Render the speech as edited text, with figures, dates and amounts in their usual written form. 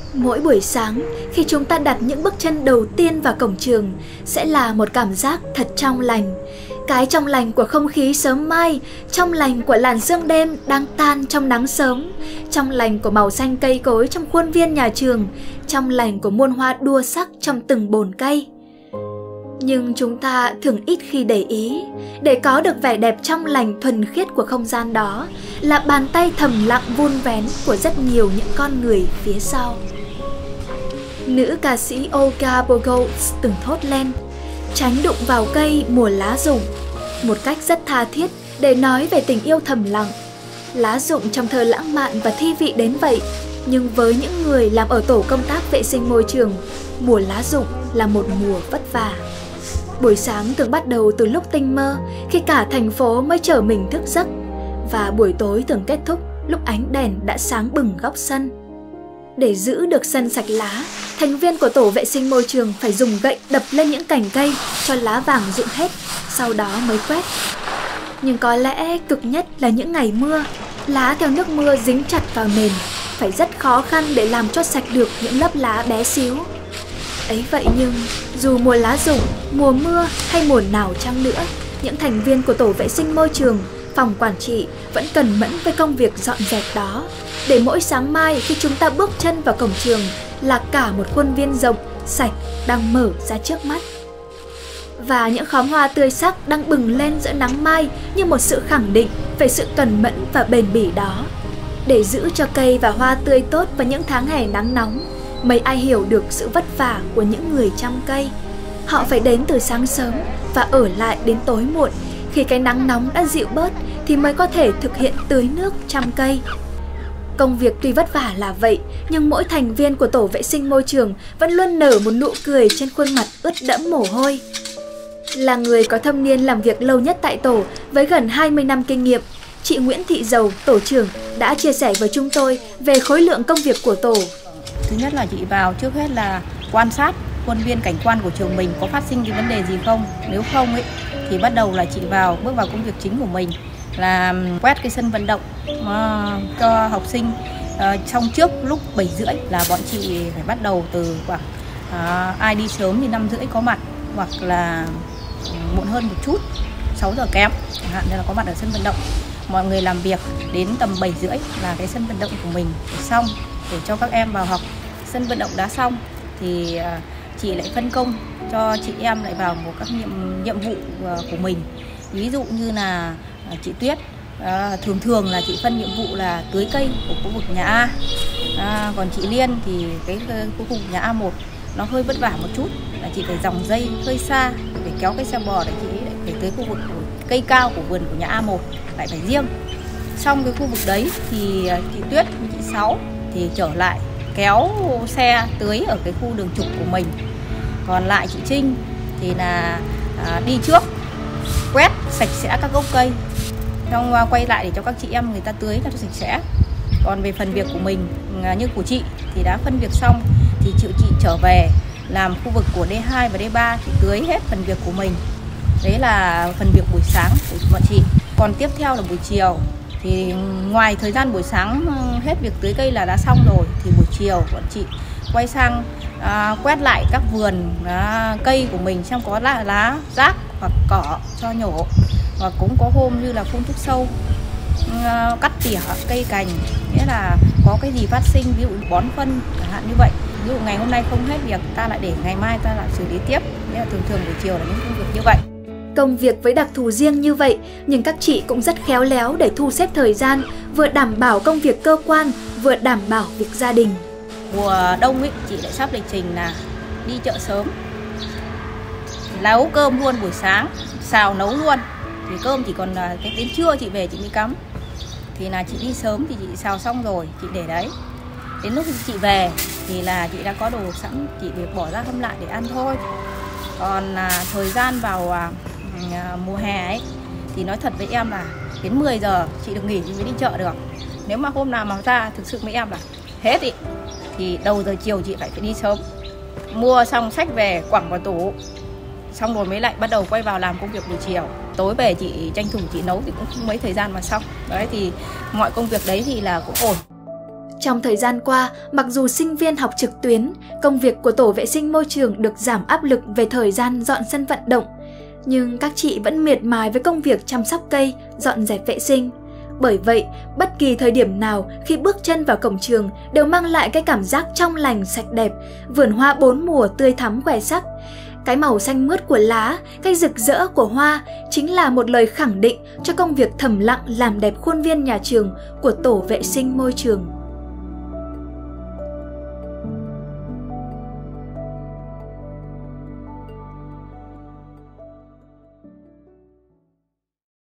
Mỗi buổi sáng, khi chúng ta đặt những bước chân đầu tiên vào cổng trường, sẽ là một cảm giác thật trong lành. Cái trong lành của không khí sớm mai, trong lành của làn sương đêm đang tan trong nắng sớm, trong lành của màu xanh cây cối trong khuôn viên nhà trường, trong lành của muôn hoa đua sắc trong từng bồn cây. Nhưng chúng ta thường ít khi để ý, để có được vẻ đẹp trong lành thuần khiết của không gian đó là bàn tay thầm lặng vun vén của rất nhiều những con người phía sau. Nữ ca sĩ Olga Bogolts từng thốt lên, tránh đụng vào cây mùa lá rụng, một cách rất tha thiết để nói về tình yêu thầm lặng. Lá rụng trong thơ lãng mạn và thi vị đến vậy, nhưng với những người làm ở tổ công tác vệ sinh môi trường, mùa lá rụng là một mùa vất vả. Buổi sáng thường bắt đầu từ lúc tinh mơ, khi cả thành phố mới trở mình thức giấc, và buổi tối thường kết thúc lúc ánh đèn đã sáng bừng góc sân. Để giữ được sân sạch lá, thành viên của tổ vệ sinh môi trường phải dùng gậy đập lên những cành cây cho lá vàng rụng hết, sau đó mới quét. Nhưng có lẽ cực nhất là những ngày mưa, lá theo nước mưa dính chặt vào nền, phải rất khó khăn để làm cho sạch được những lớp lá bé xíu. Ấy vậy nhưng, dù mùa lá rụng, mùa mưa hay mùa nào chăng nữa, những thành viên của tổ vệ sinh môi trường, phòng quản trị vẫn cần mẫn với công việc dọn dẹp đó, để mỗi sáng mai khi chúng ta bước chân vào cổng trường là cả một khuôn viên rộng, sạch đang mở ra trước mắt. Và những khóm hoa tươi sắc đang bừng lên giữa nắng mai như một sự khẳng định về sự cần mẫn và bền bỉ đó. Để giữ cho cây và hoa tươi tốt vào những tháng hè nắng nóng, mấy ai hiểu được sự vất vả của những người chăm cây. Họ phải đến từ sáng sớm và ở lại đến tối muộn, khi cái nắng nóng đã dịu bớt thì mới có thể thực hiện tưới nước chăm cây. Công việc tuy vất vả là vậy, nhưng mỗi thành viên của tổ vệ sinh môi trường vẫn luôn nở một nụ cười trên khuôn mặt ướt đẫm mồ hôi. Là người có thâm niên làm việc lâu nhất tại tổ với gần 20 năm kinh nghiệm, chị Nguyễn Thị Dầu, tổ trưởng, đã chia sẻ với chúng tôi về khối lượng công việc của tổ. Thứ nhất là chị vào trước hết là quan sát khuôn viên cảnh quan của trường mình có phát sinh cái vấn đề gì không. Nếu không ấy thì bắt đầu là chị bước vào công việc chính của mình là quét cái sân vận động cho học sinh. Xong trước lúc 7:30 là bọn chị phải bắt đầu từ khoảng ai đi sớm thì 5:30 có mặt, hoặc là muộn hơn một chút 6 giờ kém chẳng hạn, nên là có mặt ở sân vận động. Mọi người làm việc đến tầm 7:30 là cái sân vận động của mình xong để cho các em vào học. Sân vận động đã xong thì chị lại phân công cho chị em lại vào một các nhiệm vụ của mình. Ví dụ như là chị Tuyết thường là chị phân nhiệm vụ là tưới cây của khu vực nhà A. Còn chị Liên thì cái khu vực nhà A1 nó hơi vất vả một chút, là chị phải dòng dây hơi xa để kéo cái xe bò để chị lại phải tới khu vực cây cao của vườn của nhà A1 lại phải riêng. Xong cái khu vực đấy thì chị Tuyết với chị Sáu thì trở lại kéo xe tưới ở cái khu đường trục của mình. Còn lại chị Trinh thì là đi trước quét sạch sẽ các gốc cây, xong quay lại để cho các chị em người ta tưới cho sạch sẽ. Còn về phần việc của mình như của chị thì đã phân việc xong thì chị trở về làm khu vực của D2 và D3 thì tưới hết phần việc của mình. Đấy là phần việc buổi sáng của bọn chị. Còn tiếp theo là buổi chiều thì ngoài thời gian buổi sáng hết việc tưới cây là đã xong rồi, thì buổi chiều bọn chị quay sang quét lại các vườn cây của mình xem có lá rác hoặc cỏ cho nhổ, và cũng có hôm như là phun thuốc sâu, cắt tỉa cây cành, nghĩa là có cái gì phát sinh, ví dụ bón phân chẳng hạn như vậy. Ví dụ ngày hôm nay không hết việc ta lại để ngày mai ta lại xử lý tiếp. Nghĩa là thường buổi chiều là những công việc như vậy. Công việc với đặc thù riêng như vậy, nhưng các chị cũng rất khéo léo để thu xếp thời gian, vừa đảm bảo công việc cơ quan, vừa đảm bảo việc gia đình. Mùa đông ấy, chị lại sắp lịch trình là đi chợ sớm, nấu cơm luôn buổi sáng, xào nấu luôn. Thì cơm chỉ còn đến trưa chị về chị mới cắm. Thì là chị đi sớm thì chị xào xong rồi, chị để đấy. Đến lúc chị về thì là chị đã có đồ sẵn, chị việc bỏ ra hâm lại để ăn thôi. Còn thời gian vào mùa hè ấy thì nói thật với em là đến 10 giờ chị được nghỉ chị mới đi chợ được. Nếu mà hôm nào mà ra thực sự với em là hết ý, thì đầu giờ chiều chị phải đi sớm, mua xong xách về quẳng vào tủ, xong rồi mới lại bắt đầu quay vào làm công việc buổi chiều. Tối về chị tranh thủ chị nấu thì cũng không mấy thời gian mà xong. Đấy thì mọi công việc đấy thì là cũng ổn. Trong thời gian qua, mặc dù sinh viên học trực tuyến, công việc của tổ vệ sinh môi trường được giảm áp lực về thời gian dọn sân vận động, nhưng các chị vẫn miệt mài với công việc chăm sóc cây, dọn dẹp vệ sinh. Bởi vậy, bất kỳ thời điểm nào khi bước chân vào cổng trường đều mang lại cái cảm giác trong lành, sạch đẹp, vườn hoa bốn mùa tươi thắm khoe sắc. Cái màu xanh mướt của lá, cái rực rỡ của hoa chính là một lời khẳng định cho công việc thầm lặng làm đẹp khuôn viên nhà trường của tổ vệ sinh môi trường.